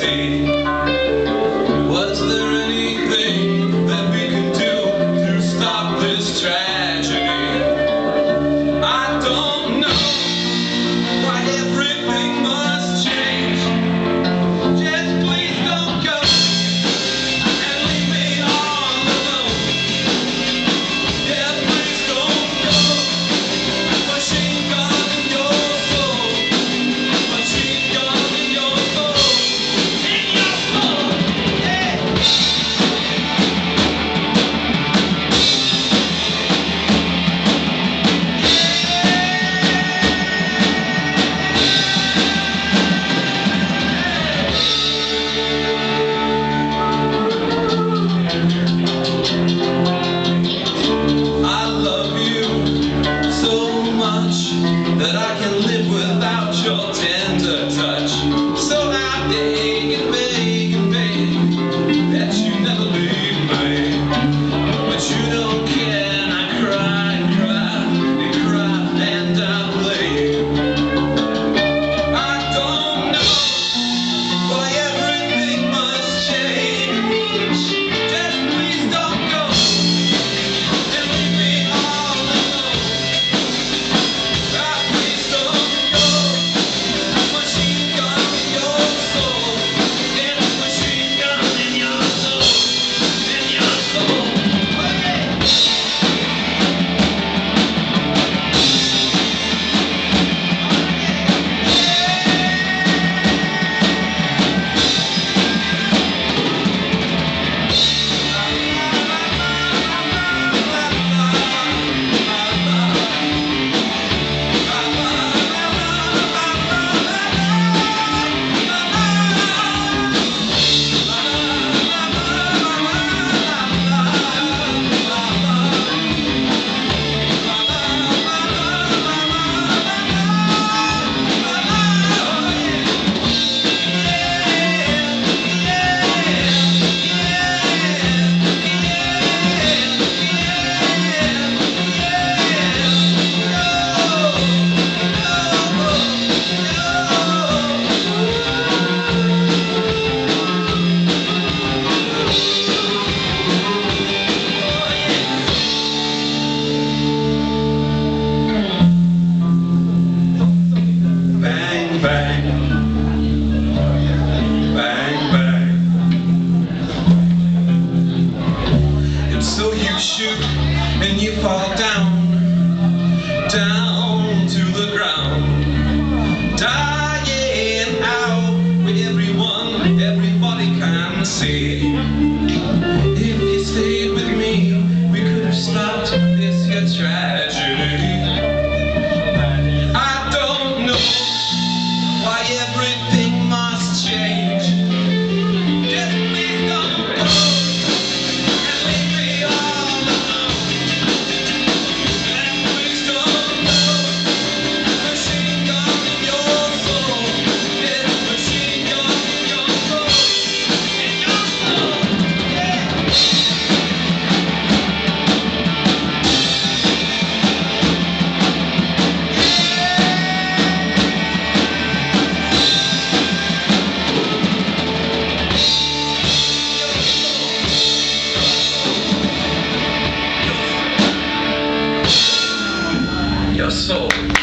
see. Was there anything that we could do to stop this tragedy? I don't know why everything must change. Just please don't go and leave me all alone. Yeah, please don't go. Machine gun in your soul. Machine gun in your soul. In your soul. Yeah. I love you so much that I can live without your tender touch. So I beg and beg and beg that you never leave me. But you don't care, and I cry and cry and cry and I blame. I don't know why everything must change. Just please don't go and leave me all alone. Please don't go. Machine gun in your soul. Yeah, machine gun in your soul. In your soul. Oh yeah. Bang, bang. Bang, bang. And so you shoot and you fall down, down to the ground, dying out where everybody can see. If you stayed with me, we could have stopped this here tragedy. I don't know why everything must change. Just please don't go and leave me all alone. And please don't go. Machine gun in your soul. Yeah, machine gun in your soul. In your soul. Yeah. Your soul.